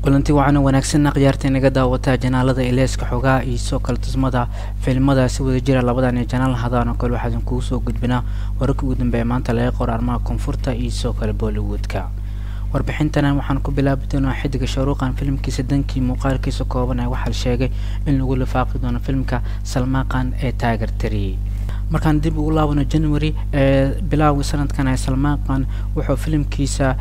kulanti waxaana wanaagsan qiyaarta inaga daawataa janaalada ileeska xogaa iyo soo kala tusmada filimada si wada jira labadan ee janaal hadaan oo kale waxaan kugu soo gudbinaa wararkii ugu dambeeyay maanta laga qor arrimaha koonfurta iyo soo kale Bollywoodka warbixintana waxaan ku bilaabi doonaa xidiga shaaruqan filimkiisa dankii muuqaalkiisa kooban ee waxa la sheegay in lagu lifaaqi doono filimka Salman Khan ee Tiger 3 markaan dib ugu laabano January bilowga sanadkan ay Salman Khan wuxuu filimkiisa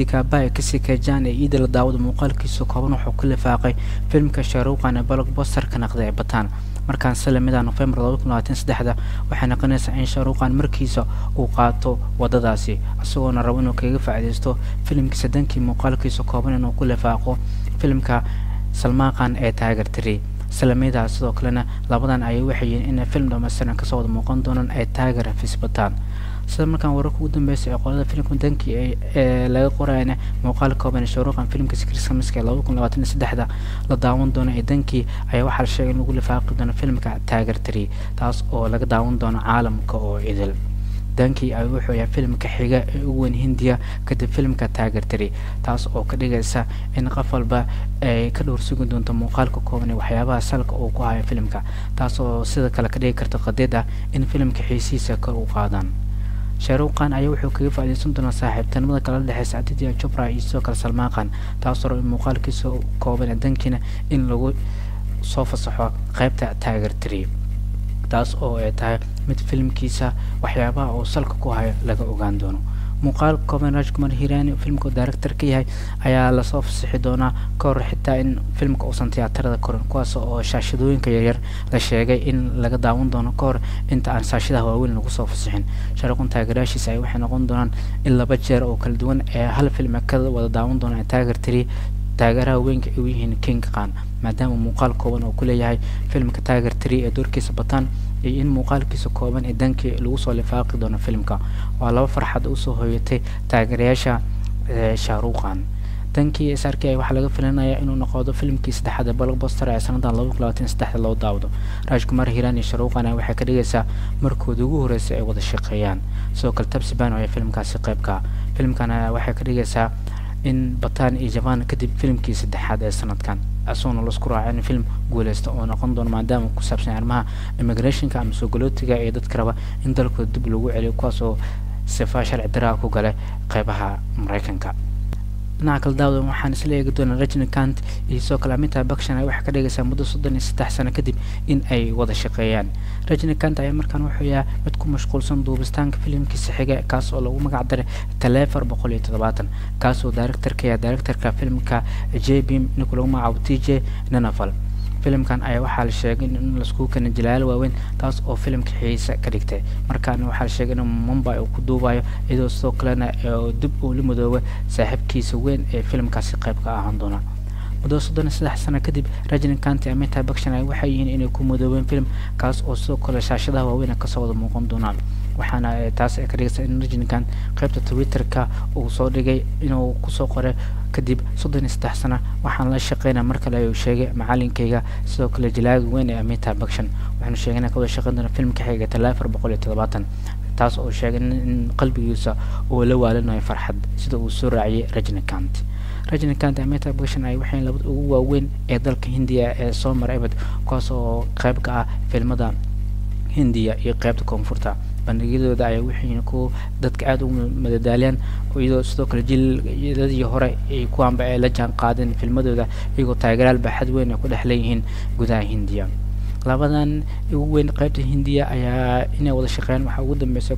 kasii ka jaan ee idil daawada muuqaalkiisa kooban wuxuu ku lifaaqay filimka shaaruqan ee blockbuster ka noqday bataan markaan salamida November 2023 waxay noqonaysaa in shaaruqan markiisa uu qaato wadadaasi asagoo rabo inuu kaga faa'iideysto filimkiisa dankii muuqaalkiisa kooban inuu ku lifaaqo filimka Salman Khan ee Tiger 3 salamida sidoo kalena labadan ay waxay in film dhammaystiran ka soo wada muuqan doonaan ay Tiger fisbataan sida markaan wararka ugu dambeysay ee qolada filimka dankii ee laga qorayna muuqaal kooban shaaruqan filimka Christmas 2023 la daawan doono ee dankii ayaa waxa la sheegay in lagu lifaaqi doono filimka Tiger 3 taas oo laga daawan doono caalamka oo idil dankii ay wuxuu yahay filimka xiga ee ugu weyn Hindiya kadib filimka Tiger 3 taas oo ka dhigaysa in qof walba ay ka dhowr sugan doonto muuqaalka kooban ee waxyaabaha salka uu ku hayo filimka taas oo sidoo kale ka dhigi karta qadida in filimka xiisiisa kor u qaadaan shaaruqan ayaa wuxuu kaga faa'iideysan doonaa saaxiibtinimada kala dhaxaysa Aditya Chopra iyo sidoo kale Salman Khan taas oo muuqaalkiisa kooban ee dankiina in lagu soo fasaxo qaybta Tiger 3 taas oo ay tahay mid filimkiisa waxyaabaha oo salka ku hayo laga ogaan doono muuqaal kooban Rajkumar Hirani filimka director ka yahay ayaa la soo fasaxi doonaa kor xitaa in filimka uusan tiyaatarada korin kuwaas oo shaashadooyinka yaryar la sheegay in laga daawan doono kor inta aan shaashadaha waaweyn lagu soo fasaxin shaaruqan taageerayaashiisa ay waxay noqon doonaan in laba jeer oo kala duwan ee hal film ka wada daawan doona Tiger 3 taageeraha weynka ay yihiin King Khan maadaama muuqaal kooban oo ku leeyahay filimka Tiger 3 ee doorkiisa bataan iyo in muuqaalkiisa kooban ee dankii lagu soo lifaaqi doono filimka waa laba farxad u soo hooyatay taageerayaasha shaaruqan dankii SRK waxa laga filanayaa inuu noqdo filimkii saddexaad ee blockbuster ee sanadan 2023 loo daawado Rajkumar Hirani shaaruqan waxay ka dhigaysaa markood ugu horeysay ay wada shaqeeyaan sidoo kale Tabsiban oo filimkaasi qaybka filimkana waxay ka dhigaysaa in bataan iyo Japan kadib filimkii saddexaad ee sanadkan asoo la isku raacay in film guuleysto oo noqon doono maadaama ku saabsan arrimaha immigrationka ama soo galootiga ee dadka raba in dalkooda dib lagu celiyo kuwaas oo sifa sharci darro ku galay qaybaha Mareykanka dhinaca kale daawada waxaan isla eegi doonaa Rajinikanth iyo soo kale Amitabh Bachchan waxay ka dhigaysaa muddo 33 sano kadib in ay wada shaqeeyaan Rajinikanth ayaa markaan wuxuu yahay mid ku mashquulsan duubistaanka filimkiisa xiga kaas oo lagu magac daray Telefer 170 kaas oo directorka filimka JB Nicola Macaw TJ Nanafal filimkan ayaa waxa la sheegay in la isku keenay jilaal waaweyn taas oo filimka xiisa ka dhigtay markaan waxa la sheegay in Mumbai uu ku duubayo iyadoo soo kalena dib u limadooba saaxiibkiisa weyn ee filimkaasi qayb ka ahaan doona muddo 33 sano kadib Rajinikanth iyo Amitabh Bachchan waxay yihiin inay ku mudoobeen film kaas oo soo kala shaashadaha waaweyn ka soo wada muuqan doonaan waxaana taas ka dhigaysaa in Rajinikanth qaybta Twitter-ka uu soo dhigay inuu ku soo qoray kadib 33 sano waxaan la shaqeynaa markale ayuu sheegay macallinkayga sidoo kale jilaaga weyn ee Amitabh Bachchan waxaanu sheegnaa ka wada shaqeyn doona filimka xiga Telefer 170 taas oo sheegay in qalbigiisa uu la waalinayo farxad sida uu soo raaciyay Rajinikanth Rajinikanth Amitabh Bachchan ay waxay labada ugu waaweyn ee dalka Hindiya ee soo maray kuwaas oo qayb ka ah filimada Hindiya iyo qaybta koonfurta bandhigyadooda ay waxay ku dadka aad u madadaaliyaan iyadoo sidoo kale jiiladii hore ay ku amba ay la jaan qaadeen filmadooda iyagoo taageerayaal baaxad weyn ku dhexleeyihiin gudaha Hindiya labadan ugu weyn qaybta Hindiya ayaa inay wada shaqeeyaan waxa ugu dambeysay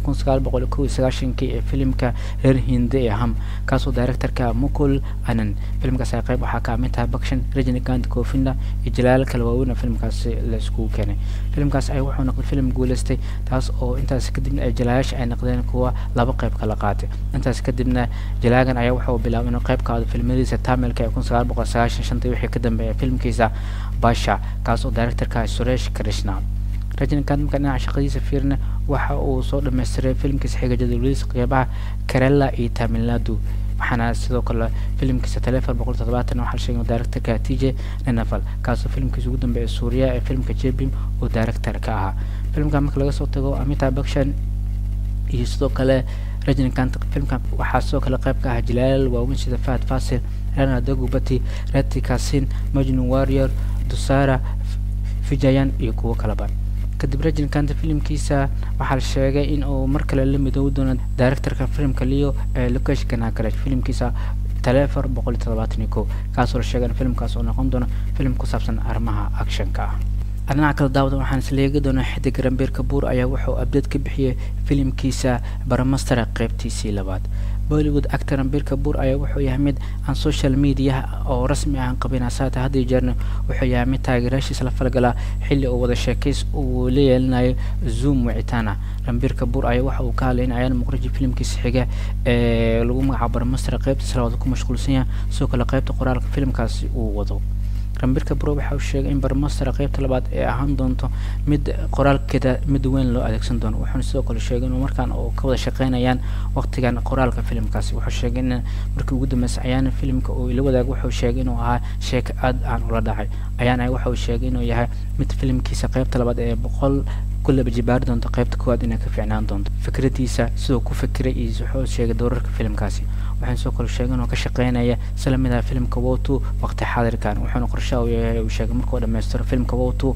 1991 ee filimka reer Hindi ee Ham kaasoo directorka Mukul Anand filimkaas ay qayb waxa ka Amitabh Bachchan Rajinikanth Kofinda iyo jilaal kala waaweyn filimkaas la isku keenay filimkaas ay wuxuu noqday film guuleystay taas oo intaas kadibna ay jilaayaasha ay noqdeen kuwa laba qayb kala qaatay intaas kadibna jilaagan ayaa wuxuu bilaabay inuu qayb ka qaato filmadiisa Tamilka ee 1995 wixii ka dambeeyay filmkiisa Basha kaas oo directorka Suresh Krishna Rajinikanth markaan dhinaca shaqadiisa fiirna waxa uu soo dhameystiray filimkiisa xiga jadwalkiisa qeybaha Kerala iyo Tamil Nadu waxaana sidoo kale filimkiisa Telefer 170 waxa la sheegay directorka TJ Nanafal kaas oo filimkiisa ugu dambeeyay Suuriya ee filimka JB oo director ka ahaa filimka marka laga soo tago Amitabh Bachchan iyo sidoo kale rajinikanth filmkan waxaa sidoo kale qayb ka ah jilaal waaweyn sida Fahad Faasil, Rana Dagubati, Ratika Sin, Majnun Warrior, Dusara Fijayan iyo kuwo kaleba. kadib rajinikanth filmkiisa waxaa la sheegay in uu mar kale la midoobi doono directorka filmka Leo Lukash Kanakalash filmkiisa Telefer 171 kaasoo la sheegay in filmkaas uu noqon doono film ku saabsan arrimaha actionka ah. dhinaca kale daawada waxaan isla eegi doonaa xidig Ranbir Kapoor ayaa wuxuu update ka bixiyay filmkiisa Brahmastra qaybtiisii labaad. Bollywood actor Ranbir Kapoor ayaa wuxuu yahay mid aan social media oo rasmi ah qabin asaata hadii jeerna wuxuu yahay mid taageerayaashiisa la falgala xilli uu wada sheekays uu leeyahay Zoom wicitaana. Ranbir Kapoor ayaa waxa uu ka hadlay in ayaan muqriji filmkiisa xiga lagu magacaabo Brahmastra qaybtiisa labaad ku mashquulsan yahay sidoo kale qaybta qoraalka filmkaasi uu wado. Ranbir Kapoor waxa uu sheegay in Brahmastra qaybta labaad ay ahaan doonto mid qoraalkeeda mid weyn loo adeegsan doono. wuxuuna sidoo kale sheegay in markaan oo ka wada shaqeynayaan waqtigan qoraalka filmkaasi. wuxuu sheegay in markii ugu dambeysay ayaan filmka uu ila wadaag wuxuu sheegay inuu ahaa sheeko aad aan ula dhacay. ayaan waxa uu sheegay inuu yahay mid filmkiisa qaybta labaad ee 100 كل بجبار دون تقيبت كواد إنك في عنان دون فكرتي سو كفكرة يزحو شيء دورك فيلم كاسي وحين سو كل شيء إنه كشقينا يا سلام إذا فيلم كووتو وقت حاضر كان وحين قرشاو وشيء مركو لما يستر فيلم كووتو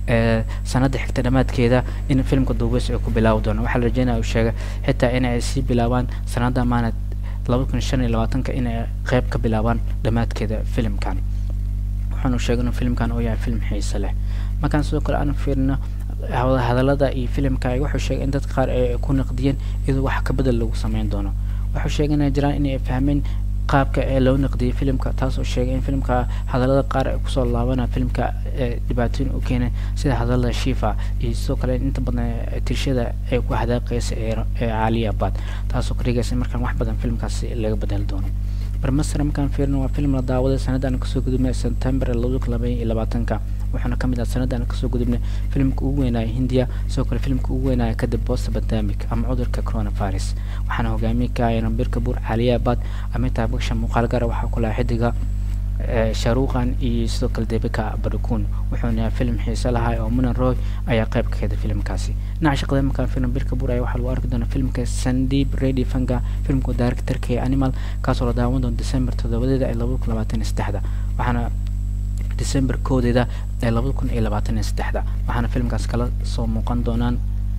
سند حتى دمات كذا إن فيلم كدوبس أو بلاو دون وحل رجينا وشيء حتى أنا أسي بلاوان سند ما لو كن شن لواتن كإن غيب كبلاوان دمات كذا فيلم كان وحين شيء إنه فيلم كان ويا فيلم حيس له ما كان سو كل أنا فيرنا هذا لذا أي فيلم كاي وحش شيء أنت تقار يكون نقديا إذا واحد كبدل لو سمعين دونه وحش شيء أنا جران إني فهمين قاب كلو نقدي فيلم كتاسو شيء فيلم كا هذا لذا قار كسر الله وانا فيلم كا دباتين وكينا سيد هذا لذا شيفا يسوق لين أنت بدنا ترشيدا واحد قيس عالية بعد تاسو كريجا سمر كان واحد بدنا فيلم كاس اللي بدل دونه برمسر مكان فيلم وفيلم لداود سنة أنا كسو قدمنا سبتمبر اللي كلامي إلى بعدنك وحنا كم إذا سنة أنا كسو قدمنا فيلم كوينا هندية سوق الفيلم كوينا كدب بوست بدامك أم عذر ككورونا فارس وحنا هو جامي كاي رنبير كابور عليا بعد أمتى بكش مقالقة وحكوا حدقة شاروخان يسوق الدبكة بركون وحنا فيلم حيسالها أو من الروي أي قيب كذا فيلم كاسي نعشق ذا مكان فيلم بيركبور أي واحد وارك دون فيلم كسنديب ريدي فنجا فيلم كو دايركتور كي أنيمال كاسو داون دون ديسمبر تدوده ده إلا بوك لباتين استحدا وحنا ديسمبر كود ده إلا بوك إلا باتين استحدا وحنا فيلم كاس كلا صو مقان دونان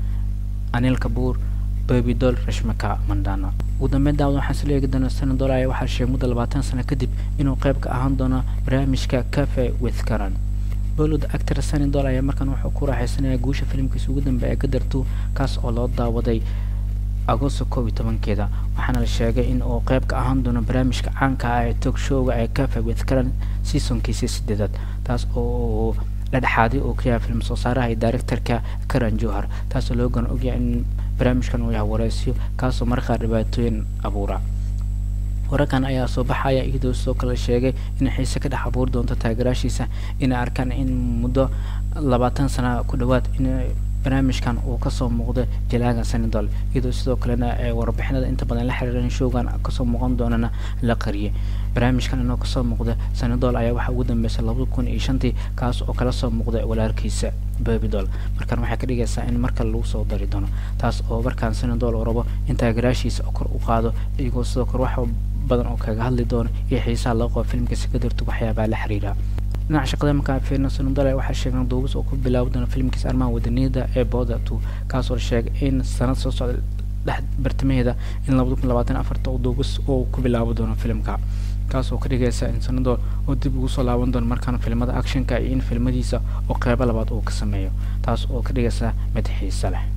أنيل كابور بيبي دول رشمكا مندانا ودمين داود حسليه جدا السنة دول أي واحد شيء مدة 20 سنة كدب إنه قيبك أهان دونا برامجك كافي وذكران بولود أكتر السنة دول أي مركان وحكورة حسنة يجوش فيلم كيسو جدا بقى قدرتو كاس أولاد داودي أغسطس كوي 8 كده وحنا الشيء إنه قيبك أهان دونا برامجك عنك أي توك شو أي كافي وذكران سيسون كيسي سددت تاس أو لدحادي أو كيا فيلم صوصارة هي دايركتور كرن جوهر تاس لوجان أوجي إن برامج كانوا يهورسيو كاسو مرخا رباتين أبورا وركان أيا صباح أيا إيدو سوق الشيء إن حيسك كده حبور دون تتاجراشيسا إن أركان إن مدة 20 سنة كدوات إن برامج كان وقصو مقدة جلاجا سنة دول إيدو سوق لنا وربحنا أنت بدنا لحرر نشوفان قصو مقام دوننا لقرية برامج كان إنه قصو مقدة سنة دول أيا واحد ودا بس لو بكون إيشانتي كاس أو كلاصو مقدة ولا ركيسة بابي دول مركان waxaa ka dhigaysaa in marka lagu soo dari doono taas oo markaan sano dool rabo inta garaashiisa kor u qaado iyagoo soo kor wax badan oo kaga hadli doono iyo xiisaha loo qabo filmka si ka dirto waxyaabo la xiriira dhinaca shaqada markaan fiirno sano dool waxaa sheegay duubis oo ku bilaabo doono filmkiisa armaan wadaniyada ee Booda 2 kaas oo sheegay in sanad soo socda bartamaheeda in 2024 uu duubis oo ku bilaabo doono filmka kaas oo ka dhigaysa in sanado oo dib ugu soo laaban doono markaan filmada actionka iyo in filmadiisa oo qayb labaad uu ka sameeyo taas oo ka dhigaysa mid xiiso leh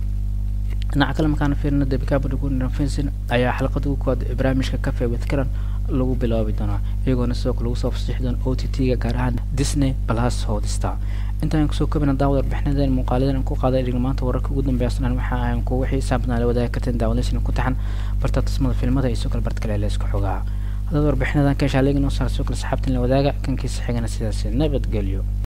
dhinaca kale markaan fiirno debika badguun ranfensin ayaa xalqada ugu kood barnaamijka cafe with karan lagu bilaabi doonaa iyagoona sidoo kale lagu soo fasaxi doono OTT-ga gaar ahaan Disney Plus Hotstar intaan kusoo kabina daawada warbixinadan muuqaaladan ku qaaday dhigmaanta wararka ugu dambeeyay waxa aan ku wixii saabnaa la wadaag ka tan daawadaysan ku taxan barta tusmada filmada iyo kala barta kale la isku xogaa هذا وربحنا ذا كاش علينا نوصل سوق لسحابتنا الوداقة كان كيس حقنا سياسي نبت قليو